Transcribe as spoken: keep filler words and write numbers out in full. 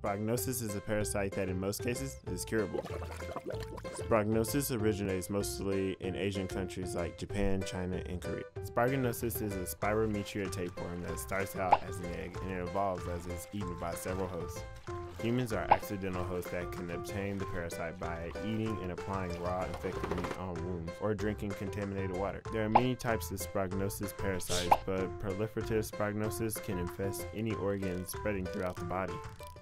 Sparganosis is a parasite that in most cases is curable. Sparganosis originates mostly in Asian countries like Japan, China, and Korea. Sparganosis is a spirometria tapeworm that starts out as an egg and it evolves as it's eaten by several hosts. Humans are accidental hosts that can obtain the parasite by eating and applying raw infected meat on wounds or drinking contaminated water. There are many types of Sparganosis parasites, but proliferative Sparganosis can infest any organ, spreading throughout the body.